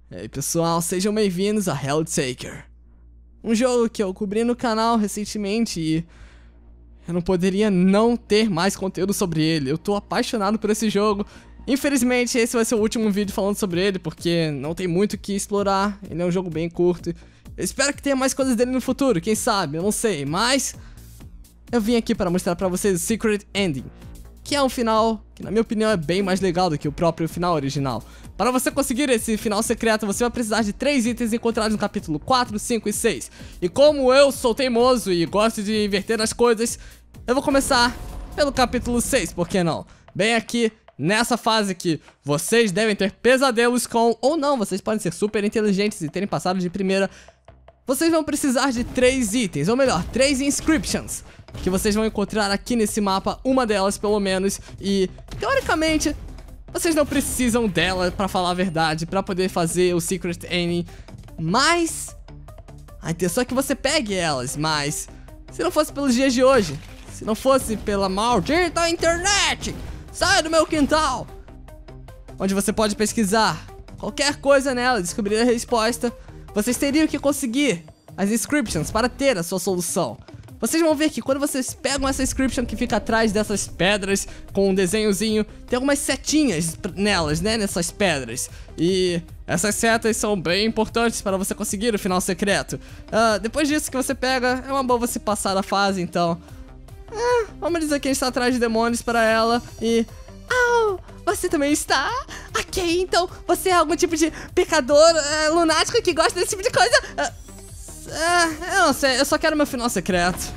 E aí pessoal, sejam bem-vindos a Helltaker, um jogo que eu cobri no canal recentemente e eu não poderia não ter mais conteúdo sobre ele. Eu tô apaixonado por esse jogo. Infelizmente esse vai ser o último vídeo falando sobre ele, porque não tem muito o que explorar. Ele é um jogo bem curto. Eu espero que tenha mais coisas dele no futuro, quem sabe, eu não sei. Mas eu vim aqui para mostrar pra vocês o Secret Ending, que é um final que na minha opinião é bem mais legal do que o próprio final original. Para você conseguir esse final secreto, você vai precisar de 3 itens encontrados no capítulo 4, 5 e 6. E como eu sou teimoso e gosto de inverter as coisas, eu vou começar pelo capítulo 6, por que não? Bem aqui, nessa fase que vocês devem ter pesadelos com, ou não, vocês podem ser super inteligentes e terem passado de primeira. Vocês vão precisar de 3 itens, ou melhor, 3 inscriptions, que vocês vão encontrar aqui nesse mapa, uma delas pelo menos. E, teoricamente, vocês não precisam dela, pra falar a verdade, pra poder fazer o Secret Ending. Mas a intenção é que você pegue elas, mas se não fosse pelos dias de hoje, se não fosse pela maldita internet, saia do meu quintal, onde você pode pesquisar qualquer coisa nela, descobrir a resposta, vocês teriam que conseguir as inscriptions para ter a sua solução. Vocês vão ver que quando vocês pegam essa inscription que fica atrás dessas pedras com um desenhozinho, tem algumas setinhas nelas, né, nessas pedras. E essas setas são bem importantes para você conseguir o final secreto. Depois disso que você pega, é uma boa você passar a fase, então vamos dizer que a gente está atrás de demônios para ela e... Oh, você também está? Ok, então você é algum tipo de pecador lunático que gosta desse tipo de coisa? Eu não sei, eu só quero meu final secreto.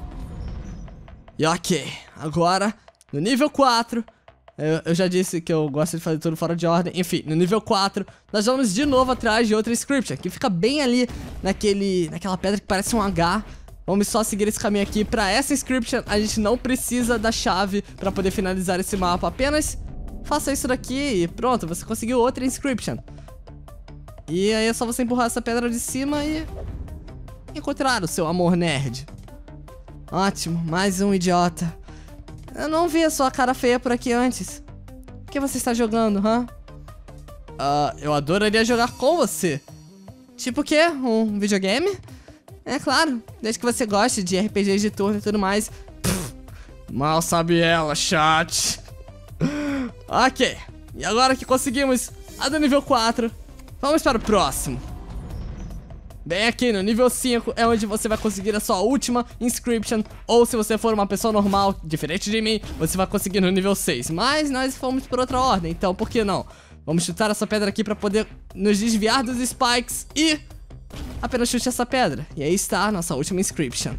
E ok, agora, no nível 4, eu já disse que eu gosto de fazer tudo fora de ordem. Enfim, no nível 4, nós vamos de novo atrás de outra inscription, que fica bem ali naquela pedra que parece um H. Vamos só seguir esse caminho aqui. Pra essa inscription, a gente não precisa da chave pra poder finalizar esse mapa. Apenas faça isso daqui e pronto, você conseguiu outra inscription. E aí é só você empurrar essa pedra de cima e encontrar o seu amor nerd. Ótimo, mais um idiota. Eu não vi a sua cara feia por aqui antes. O que você está jogando, hã? Eu adoraria jogar com você. Tipo o quê? Um videogame? É claro, desde que você goste de RPGs de turno e tudo mais. Mal sabe ela, chat. Ok, e agora que conseguimos a do nível 4, vamos para o próximo. Bem aqui no nível 5 é onde você vai conseguir a sua última inscription. Ou se você for uma pessoa normal, diferente de mim, você vai conseguir no nível 6. Mas nós fomos por outra ordem, então por que não? Vamos chutar essa pedra aqui pra poder nos desviar dos spikes e... apenas chute essa pedra. E aí está a nossa última inscription.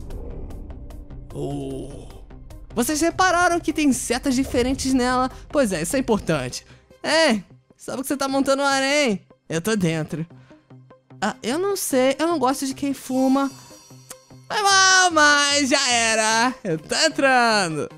Vocês repararam que tem setas diferentes nela? Pois é, isso é importante. Sabe que você tá montando um harém? Eu tô dentro. Eu não sei, eu não gosto de quem fuma. Foi mal, mas já era. Eu tô entrando.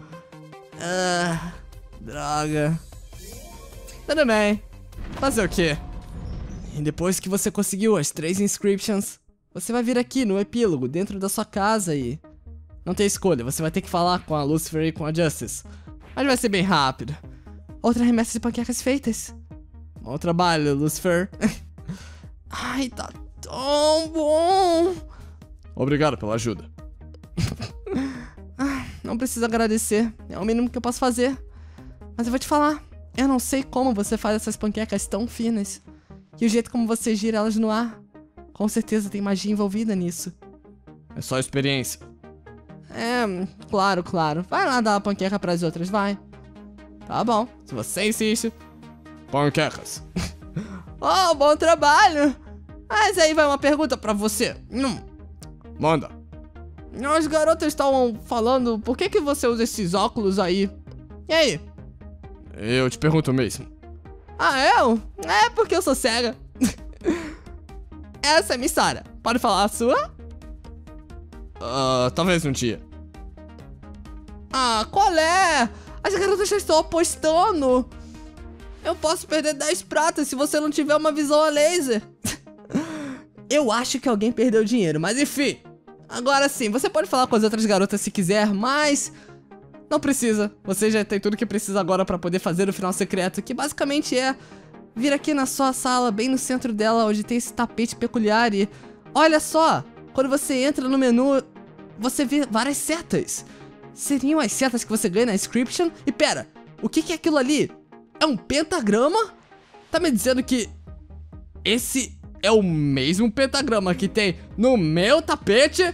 Droga. Tudo bem. Fazer o quê? E depois que você conseguiu as 3 inscriptions, você vai vir aqui no epílogo, dentro da sua casa e... não tem escolha, você vai ter que falar com a Lucifer e com a Justice. Mas vai ser bem rápido. Outra remessa de panquecas feitas. Bom trabalho, Lucifer. Ai, tá tão bom. Obrigado pela ajuda. Não precisa agradecer, é o mínimo que eu posso fazer. Mas eu vou te falar, eu não sei como você faz essas panquecas tão finas. E o jeito como você gira elas no ar, com certeza tem magia envolvida nisso. É só experiência. Claro. Vai lá dar a panqueca pras outras, vai. Tá bom, se você insiste. Panquecas. Oh, bom trabalho. Mas aí vai uma pergunta pra você. Manda. As garotas estavam falando, por que você usa esses óculos aí? E aí? Eu te pergunto mesmo. Eu? É porque eu sou cega. Essa é a minha história. Pode falar a sua? Talvez um dia. Qual é? As garotas já estão apostando. Eu posso perder 10 pratas se você não tiver uma visão a laser. Eu acho que alguém perdeu dinheiro, mas enfim. Agora sim, você pode falar com as outras garotas se quiser, mas... não precisa. Você já tem tudo que precisa agora pra poder fazer o final secreto, que basicamente é vir aqui na sua sala, bem no centro dela, onde tem esse tapete peculiar e... Olha só! Quando você entra no menu, você vê várias setas. Seriam as setas que você ganha na Inscription? E pera, o que é aquilo ali? É um pentagrama? Tá me dizendo que esse é o mesmo pentagrama que tem no meu tapete?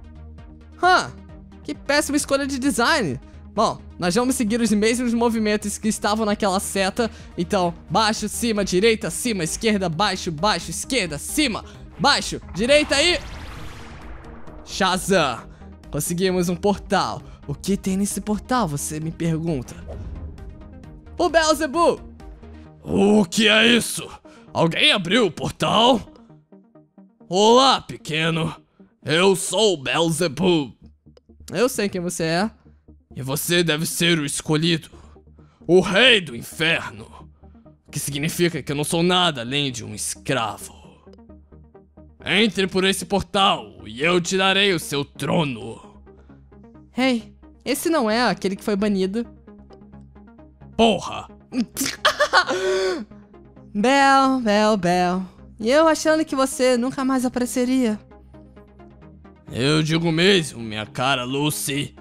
Que péssima escolha de design. Bom, nós vamos seguir os mesmos movimentos que estavam naquela seta. Então, baixo, cima, direita, cima, esquerda, baixo, baixo, esquerda, cima, baixo, direita e... Shazam! Conseguimos um portal. O que tem nesse portal, você me pergunta? O Beelzebub! O que é isso? Alguém abriu o portal? Olá, pequeno. Eu sou o Beelzebub. Eu sei quem você é. E você deve ser o escolhido. O rei do inferno. O que significa que eu não sou nada além de um escravo. Entre por esse portal e eu te darei o seu trono. Hey, esse não é aquele que foi banido. Porra! Bel. E eu achando que você nunca mais apareceria. Eu digo mesmo, minha cara Lucy.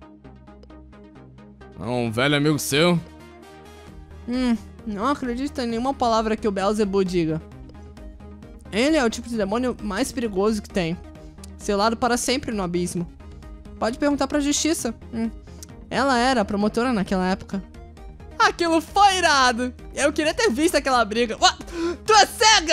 Um velho amigo seu? Não acredito em nenhuma palavra que o Beelzebub diga. Ele é o tipo de demônio mais perigoso que tem. Selado para sempre no abismo. Pode perguntar pra justiça. Ela era a promotora naquela época. Aquilo foi irado! Eu queria ter visto aquela briga. Tu é cega!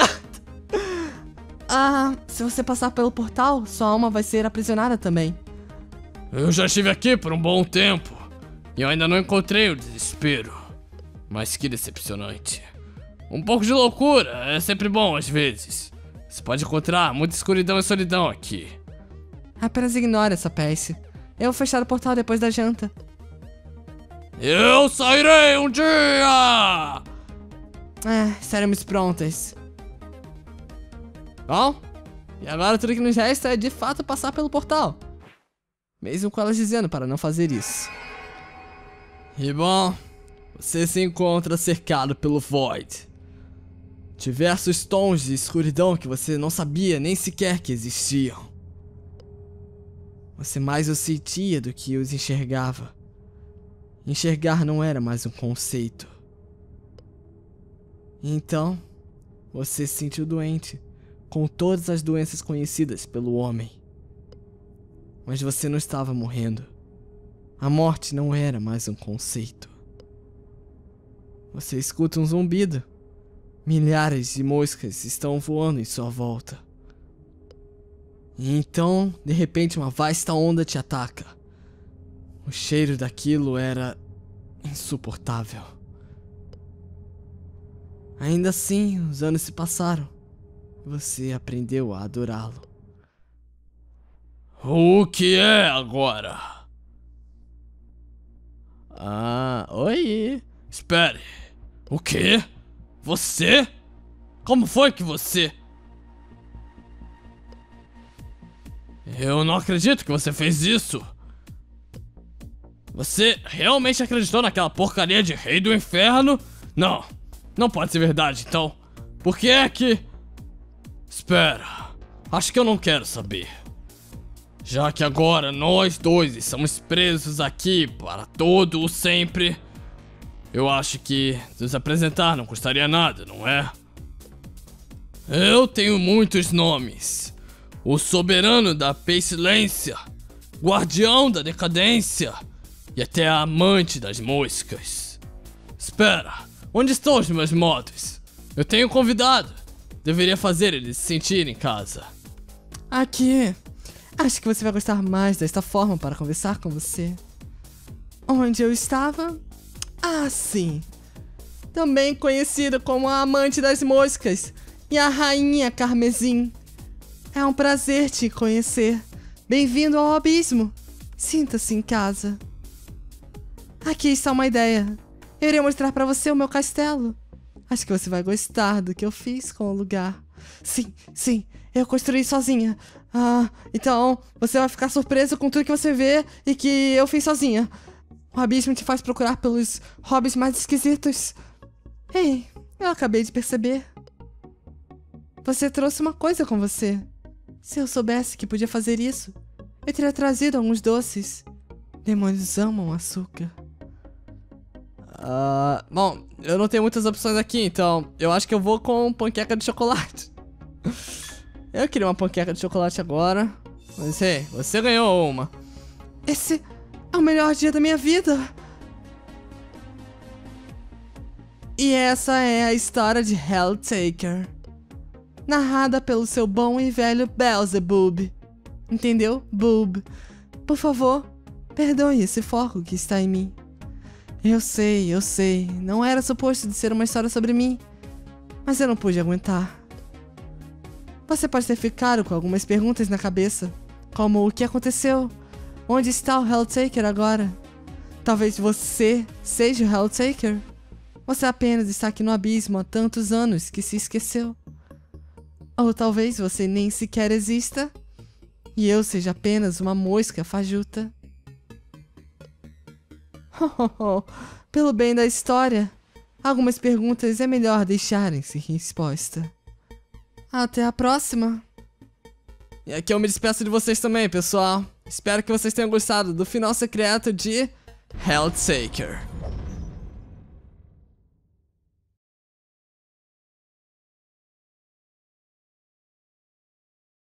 Se você passar pelo portal, sua alma vai ser aprisionada também. Eu já estive aqui por um bom tempo. E eu ainda não encontrei o desespero. Mas que decepcionante. Um pouco de loucura é sempre bom às vezes. Você pode encontrar muita escuridão e solidão aqui. Apenas ignore essa peste. Eu vou fechar o portal depois da janta. Eu sairei um dia! Estaremos prontas. Bom, e agora tudo que nos resta é de fato passar pelo portal. Mesmo com elas dizendo para não fazer isso. E bom, você se encontra cercado pelo Void. Diversos tons de escuridão que você não sabia nem sequer que existiam. Você mais os sentia do que os enxergava. Enxergar não era mais um conceito. Então, você se sentiu doente, com todas as doenças conhecidas pelo homem. Mas você não estava morrendo. A morte não era mais um conceito. Você escuta um zumbido. Milhares de moscas estão voando em sua volta. E então, de repente, uma vasta onda te ataca. O cheiro daquilo era insuportável. Ainda assim, os anos se passaram. E você aprendeu a adorá-lo. O que é agora? Oi. Espere. O quê? Você? Como foi que você... Eu não acredito que você fez isso. Você realmente acreditou naquela porcaria de rei do inferno? Não, não pode ser verdade, então. Por que é que... Espera, acho que eu não quero saber. Já que agora nós dois estamos presos aqui para todo o sempre, eu acho que nos apresentar não custaria nada, não é? Eu tenho muitos nomes. O soberano da pestilência, guardião da decadência e até a amante das moscas. Espera, onde estão os meus modos? Eu tenho um convidado. Deveria fazer ele se sentir em casa. Aqui. Acho que você vai gostar mais desta forma para conversar com você. Onde eu estava? Sim. Também conhecida como a amante das moscas e a rainha carmesim. É um prazer te conhecer. Bem-vindo ao abismo. Sinta-se em casa. Aqui está uma ideia. Eu irei mostrar para você o meu castelo. Acho que você vai gostar do que eu fiz com o lugar. Sim, eu construí sozinha. Então você vai ficar surpreso com tudo que você vê e que eu fiz sozinha. O abismo te faz procurar pelos hobbies mais esquisitos. Ei, Eu acabei de perceber. Você trouxe uma coisa com você. Se eu soubesse que podia fazer isso, eu teria trazido alguns doces. Demônios amam açúcar. Bom, eu não tenho muitas opções aqui, então eu acho que eu vou com panqueca de chocolate. Eu queria uma panqueca de chocolate agora. Mas hey, você ganhou uma. Esse é o melhor dia da minha vida. E essa é a história de Helltaker, narrada pelo seu bom e velho Beelzebub. Entendeu? Bub. Por favor, perdoe esse foco que está em mim. Eu sei, não era suposto de ser uma história sobre mim, mas eu não pude aguentar. Você pode ter ficado com algumas perguntas na cabeça, como o que aconteceu? Onde está o Helltaker agora? Talvez você seja o Helltaker? Você apenas está aqui no abismo há tantos anos que se esqueceu. Ou talvez você nem sequer exista e eu seja apenas uma mosca fajuta. Pelo bem da história, algumas perguntas é melhor deixarem sem resposta. Até a próxima! E aqui eu me despeço de vocês também, pessoal. Espero que vocês tenham gostado do final secreto de Helltaker.